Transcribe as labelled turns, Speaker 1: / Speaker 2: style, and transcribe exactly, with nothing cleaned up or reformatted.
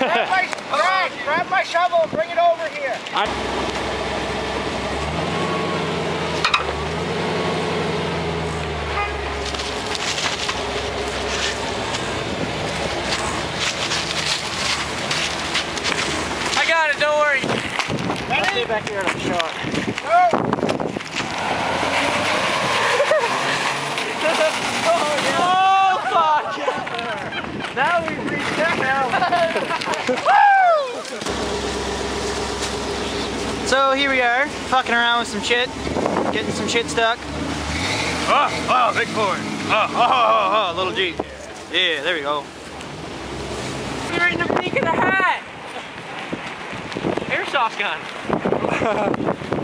Speaker 1: grab, my, grab, grab my shovel and bring it over here.
Speaker 2: I
Speaker 3: I got it, don't worry.
Speaker 1: Ready?
Speaker 2: I'll stay back here and I'm shot.
Speaker 1: Go!
Speaker 3: Oh, fuck!
Speaker 2: Now we've reached that now. So here we are, fucking around with some shit, getting some shit stuck. Oh, oh, big boy. Oh, oh, oh, oh, little G. Yeah, there we go.
Speaker 3: You're in the peak of the hat! Airsoft gun.